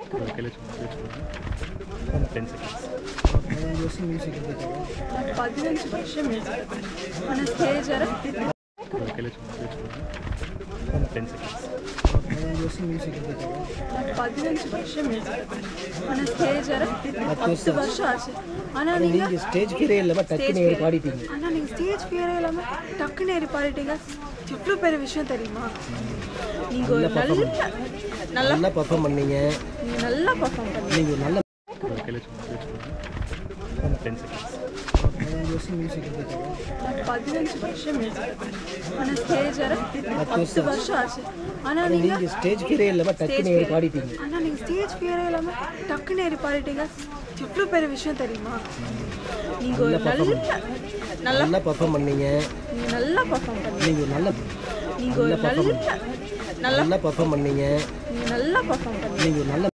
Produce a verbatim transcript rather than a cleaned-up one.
பதினஞ்சு வருஷம் మన స్టేజ్ అర பதினஞ்சு வருஷம் మన ஸ்டேஜ் அர பத்து வருஷம் ஆச்சு. ஆனா நீங்க ஸ்டேஜ் ஃபியரே இல்லாம டக்குனு ஏறி பாடிட்டீங்க. ஆனா நீங்க ஸ்டேஜ் ஃபியரே இல்லாம டக்குனு ஏறி பாடிட்டீங்க. எவ்வளவு பெரிய விஷயம் தெரியுமா? நீங்க ஒரு நல்ல நல்லா பெர்ஃபார்ம் பண்ணீங்க. நீங்க நல்லா பெர்ஃபார்ம் பண்ணீங்க. நீங்க நல்ல பதினஞ்சு வருஷம் మన ஸ்டேஜ் அர பத்து வருஷம் ஆச்சு. ஆனா நீங்க ஸ்டேஜ் ஃபியரே இல்லாம டக்குனு ஏறி பாடிட்டீங்க. ஆனா நீங்க ஸ்டேஜ் ஃபியரே இல்லாம டக்குனு ஏறி பாடிட்டீங்க. எவ்வளவு பெரிய விஷயம் தெரியுமா? நீங்க ஒரு நல்ல நல்லா பெர்ஃபார்ம் பண்ணீங்க. நீங்க நல்லா பெர்ஃபார்ம் பண்ணீங்க. நீங்க நல்ல நீங்க ஒரு நல்ல நல்லா பெர்ஃபார்ம் பண்ணீங்க. நீங்க நல்லா பெர்ஃபார்ம் பண்ணீங்க. நீங்க நல்ல